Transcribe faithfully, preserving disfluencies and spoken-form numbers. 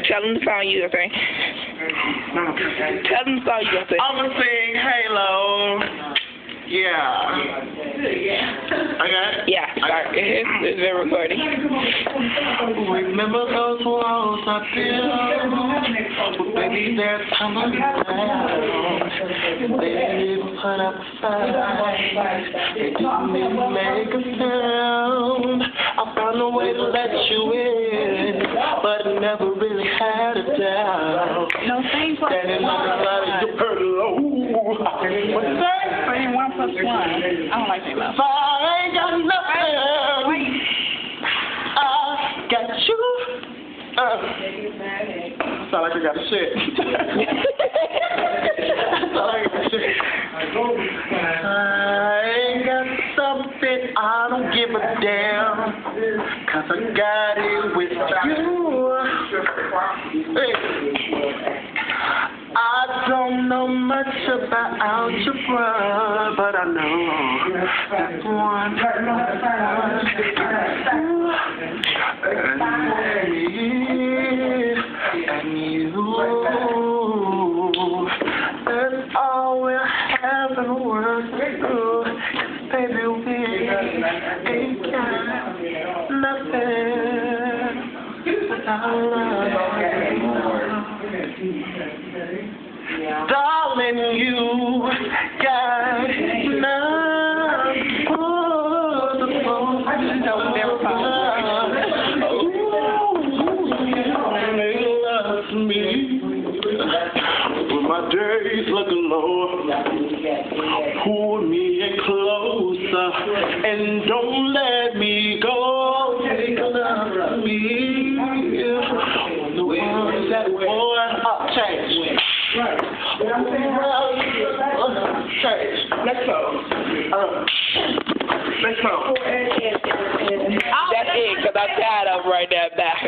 Tell them to find you, okay? Tell them to find you, okay? I'm gonna sing Halo. Yeah. Okay? Yeah, start. It's, it's been recording. Remember those walls I built? Well, baby, they're tumbling down. They didn't even put up a fight. They didn't even make a sound. I found a way to let you in, but I never really had a doubt. No, same plus Standing on the line, you heard it. What's that? Saying one plus one. I don't like that love. I ain't got nothing. I got you. Uh, sound like I got a shit. Sound like I got a shit. I ain't got something, I don't give a damn. Cause I got it with you. Hey. I don't know much about algebra, but I know that one plus one and me and you. That's all we're having work to do. Baby, we ain't got nothing without love. Darling, you got nothing. Oh, the phone never loves me. When my days looking low, pull me in closer and don't let me go. Take love of me. The ones that boy up change. Right. Change. Next song. Uh, next song. That's it, because I'm tired of right now. Bye.